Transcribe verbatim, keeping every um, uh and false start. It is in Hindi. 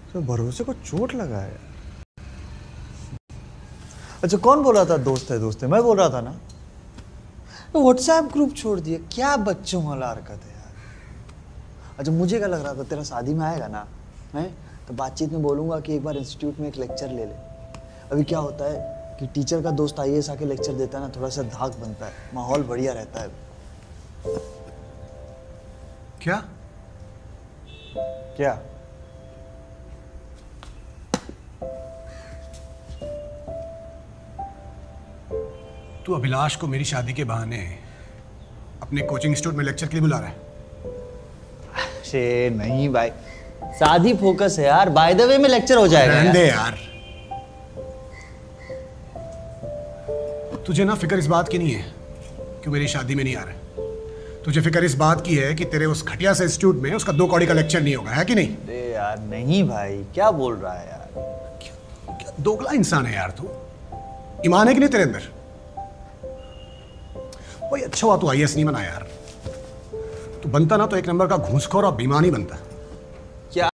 तो भरोसे को चोट लगा है। अच्छा कौन बोल रहा था दोस्त है दोस्त है? मैं बोल रहा था ना। तो व्हाट्सएप ग्रुप छोड़ दिया, क्या बच्चों वाला हरकत है यार। अच्छा मुझे क्या लग रहा था तेरा शादी में आएगा ना, है तो बातचीत में बोलूँगा कि एक बार इंस्टीट्यूट में एक लेक्चर ले ले। अभी क्या होता है कि टीचर का दोस्त आई ए एस आके लेक्चर देता है ना, थोड़ा सा धाक बनता है, माहौल बढ़िया रहता है। क्या क्या तू अभिलाष को मेरी शादी के बहाने अपने कोचिंग इंस्टीट्यूट में लेक्चर के लिए बुला रहा है? अरे नहीं भाई, शादी फोकस है यार, बाय द वे में लेक्चर हो जाएगा। रहने दे यार, तुझे ना फिक्र इस बात की नहीं है कि मेरी शादी में नहीं आ रहा है। तुझे फिक्र इस बात की है कि तेरे उस घटिया से इंस्टीट्यूट में उसका दो कौड़ी का लेक्चर नहीं होगा, है कि नहीं? अरे यार नहीं भाई, क्या बोल रहा है यार। क्या, क्या दोगला इंसान है यार तू। ईमान है कि नहीं तेरे अंदर? भाई अच्छा हुआ तू आई ए एस नहीं बना यार। तू बनता ना तो एक नंबर का घूसखोर और बेईमान ही बनता।